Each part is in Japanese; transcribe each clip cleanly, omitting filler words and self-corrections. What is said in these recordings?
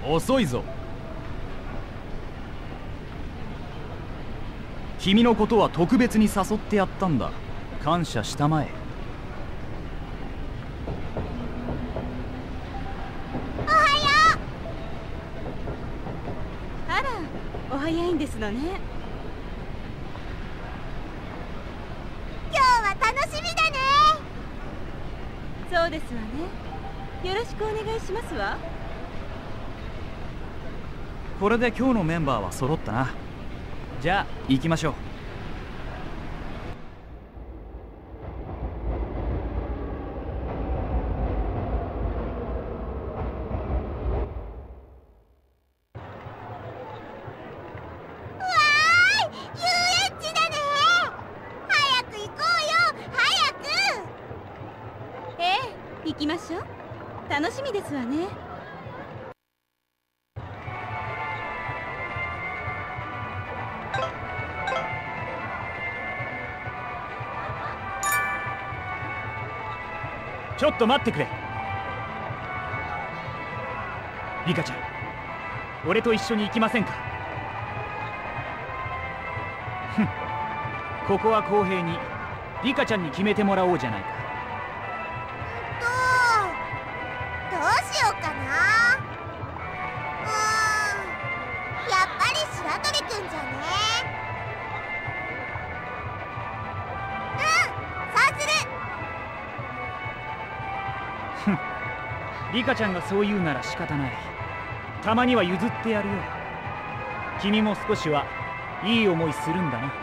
遅いぞ。君のことは特別に誘ってやったんだ。感謝したまえ。 おはよう。あら、お早いんですのね。 今日は楽しみだね。 そうですわね。よろしくお願いしますわ。 これで今日のメンバーは揃ったな。じゃあ行きましょう。 行きましょう。楽しみですわね。 ちょっと待ってくれ。リカちゃん、俺と一緒に行きませんか。ふん、ここは公平にリカちゃんに決めてもらおうじゃないか。 どうしようかな。やっぱり白鳥くんじゃね。そうする。 ふん、リカちゃんがそう言うなら仕方ない。たまには譲ってやるよ。君も少しはいい思いするんだな。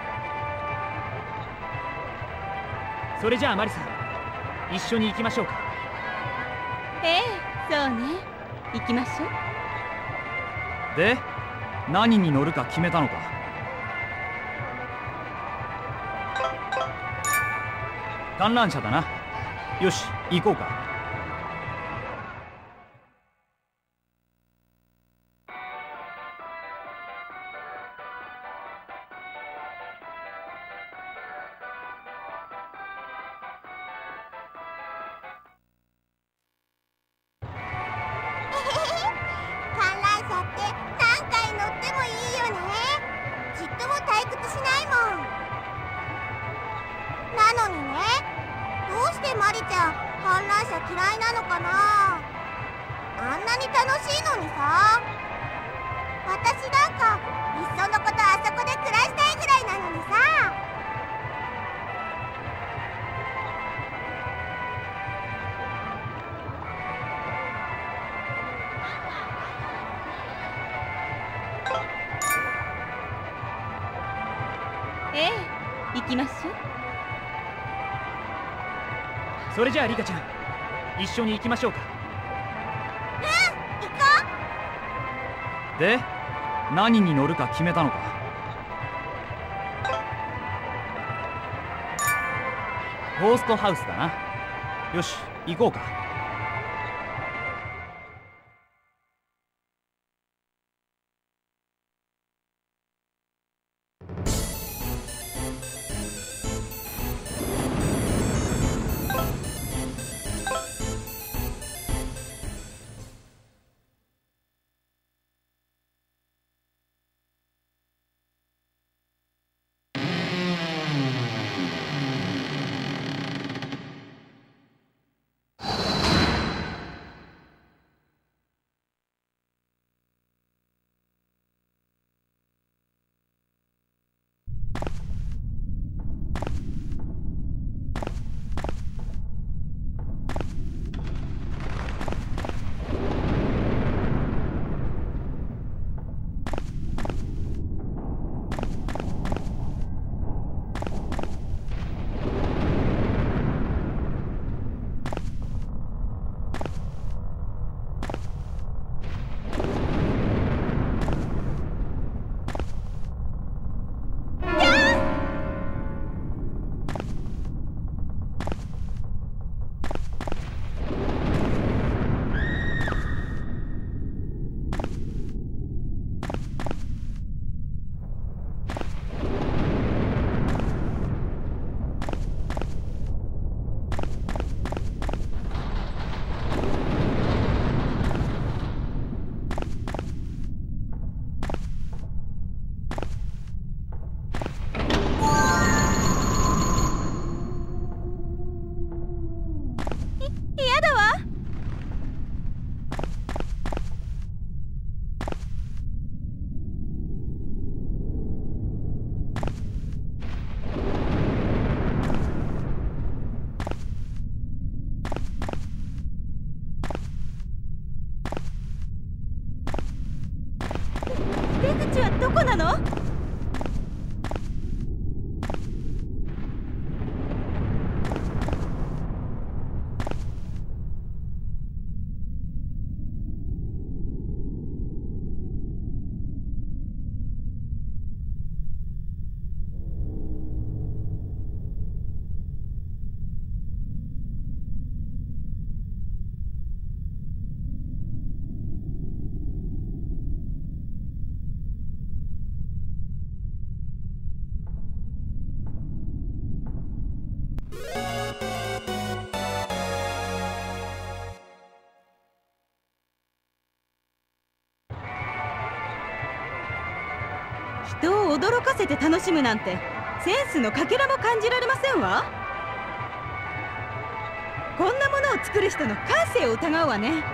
それじゃあマリさん、一緒に行きましょうか。 ええ、そうね。行きましょう。 で、何に乗るか決めたのか。観覧車だな。よし、行こうか。 観覧車って何回乗ってもいいよね。ちっとも退屈しないもん。なのにね、どうしてマリちゃん観覧車嫌いなのかな。あんなに楽しいのにさ。私なんかいっそのことあそこで暮らしたいぐらいなのにさ。 ええ、行きましょう。 それじゃあリカちゃん、一緒に行きましょうか。 行こう。 で、何に乗るか決めたのか。ゴーストハウスだな。よし、行こうか。 人を驚かせて楽しむなんてセンスのかけらも感じられませんわ。こんなものを作る人の感性を疑うわね。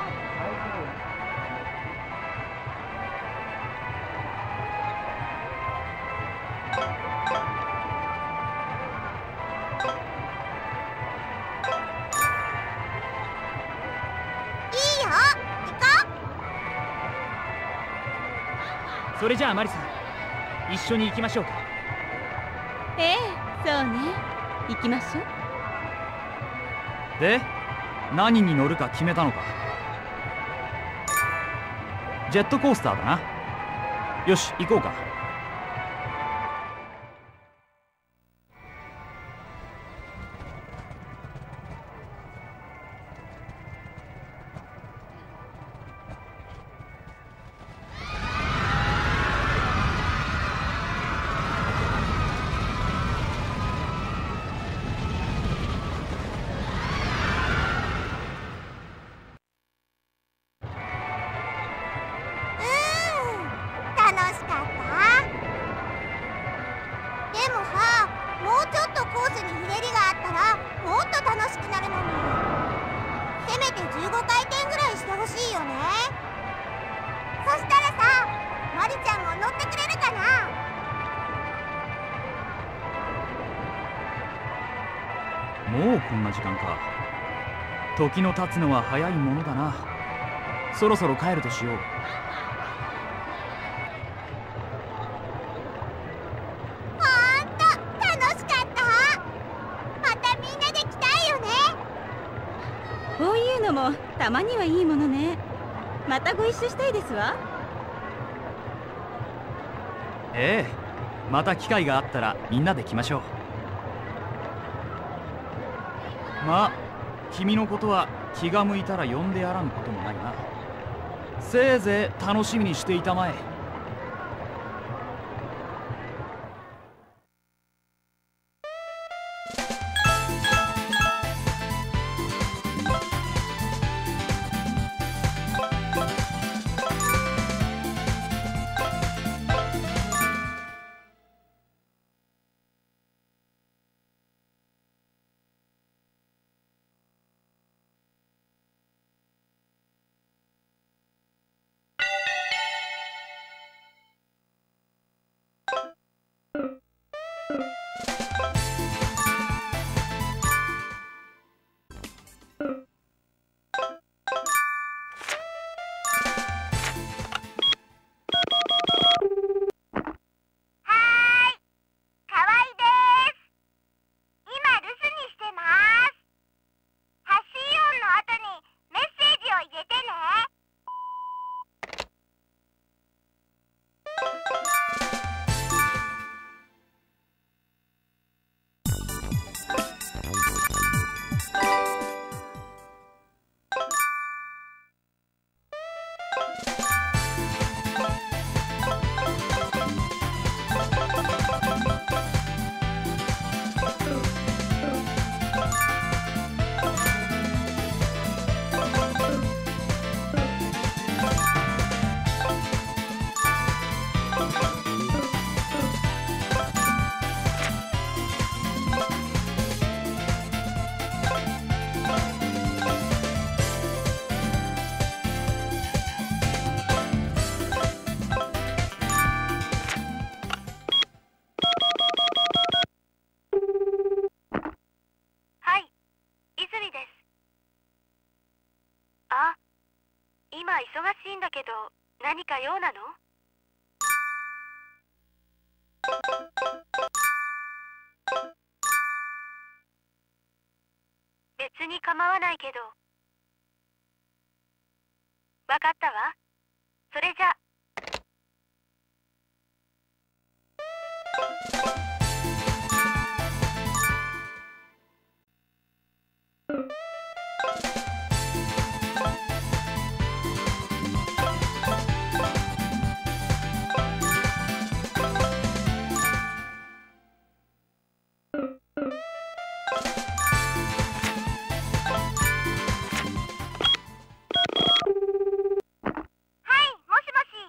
それじゃあマリさん、一緒に行きましょうか。 ええ、そうね。行きましょう。 で、何に乗るか決めたのか。ジェットコースターだな。よし、行こうか。もうこんな時間か。時の経つのは早いものだな。そろそろ帰るとしよう。 ほんと楽しかった。またみんなで来たいよね。 こういうのもたまにはいいものね。またご一緒したいですわ。 ええ、また機会があったらみんなで来ましょう。まあ、君のことは気が向いたら呼んでやらぬこともないな。せいぜい楽しみにしていたまえ。 今忙しいんだけど、何か用なの？別に構わないけど。わかったわ。それじゃ。 はい、もしもし。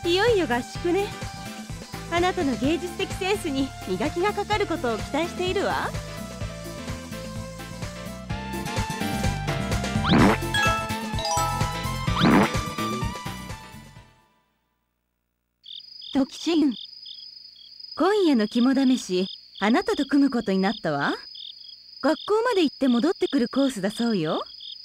いよいよ合宿ね。あなたの芸術的センスに磨きがかかることを期待しているわ。トキシン、今夜の肝試し、あなたと組むことになったわ。学校まで行って戻ってくるコースだそうよ。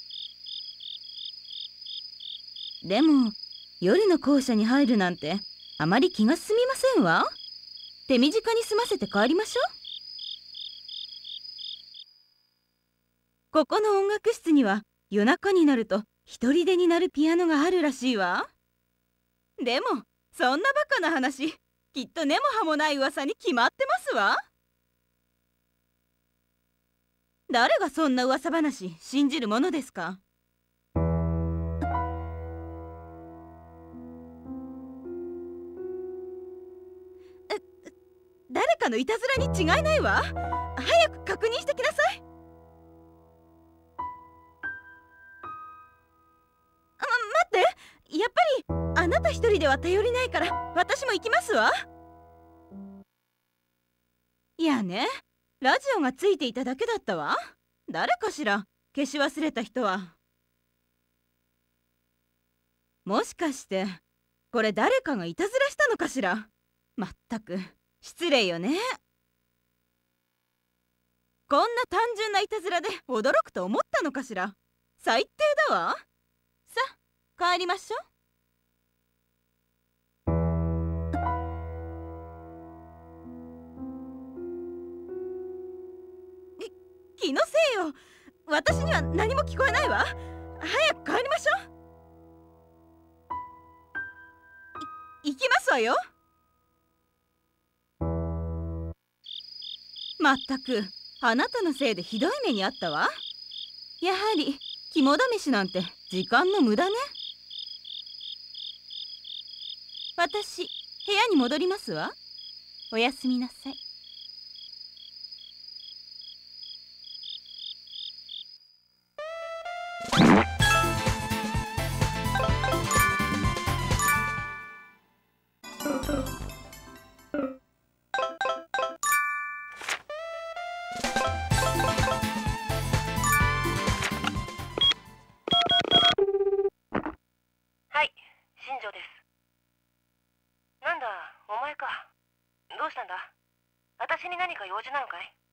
でも夜の校舎に入るなんてあまり気が進みませんわ。手短に済ませて帰りましょう。ここの音楽室には夜中になると一人でになるピアノがあるらしいわ。でもそんなバカな話、きっと根も葉もない噂に決まってますわ。誰がそんな噂話信じるものですか。誰かのいたずらに違いないわ。早く確認してきなさい。待って、やっぱりあなた一人では頼りないから私も行きますわ。いやね、ラジオがついていただけだったわ。誰かしら、消し忘れた人は。もしかしてこれ誰かがいたずらしたのかしら。まったく失礼よね。こんな単純ないたずらで驚くと思ったのかしら。最低だわ。さあ帰りましょう。気のせいよ。私には何も聞こえないわ。早く帰りましょう。行きますわよ。まったくあなたのせいでひどい目にあったわ。やはり肝試しなんて時間の無駄ね。私部屋に戻りますわ。おやすみなさい。 はい、新庄です。なんだ、お前か。どうしたんだ？私に何か用事なのかい？